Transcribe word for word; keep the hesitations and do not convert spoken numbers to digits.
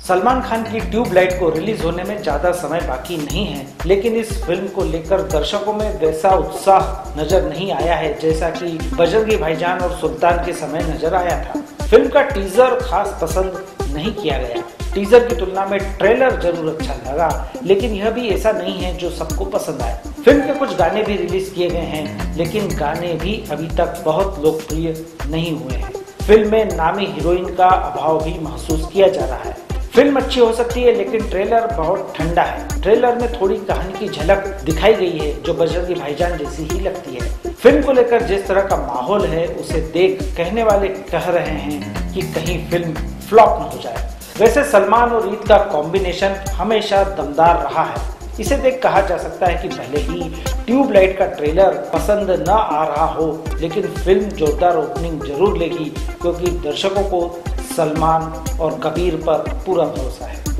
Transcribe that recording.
सलमान खान की ट्यूबलाइट को रिलीज होने में ज्यादा समय बाकी नहीं है, लेकिन इस फिल्म को लेकर दर्शकों में वैसा उत्साह नजर नहीं आया है जैसा कि बजरंगी भाईजान और सुल्तान के समय नजर आया था। फिल्म का टीजर खास पसंद नहीं किया गया। टीजर की तुलना में ट्रेलर जरूर अच्छा लगा, लेकिन यह भी ऐसा नहीं है जो सबको पसंद आए। फिल्म के कुछ गाने भी रिलीज किए गए हैं, लेकिन गाने भी अभी तक बहुत लोकप्रिय नहीं हुए हैं। फिल्म में नामी हीरोइन का अभाव भी महसूस किया जा रहा है। फिल्म अच्छी हो सकती है, लेकिन ट्रेलर बहुत ठंडा है। ट्रेलर में थोड़ी कहानी की झलक दिखाई गई है जो बजरंगी भाईजान जैसी ही लगती है। फिल्म को लेकर जिस तरह का माहौल है उसे देख कहने वाले कह रहे हैं कि कहीं फिल्म फ्लॉप न हो जाए। वैसे सलमान और ईद का कॉम्बिनेशन हमेशा दमदार रहा है। इसे देख कहा जा सकता है कि भले ही ट्यूबलाइट का ट्रेलर पसंद न आ रहा हो, लेकिन फिल्म जोरदार ओपनिंग जरूर लेगी, क्योंकि दर्शकों को सलमान और कबीर पर पूरा भरोसा है।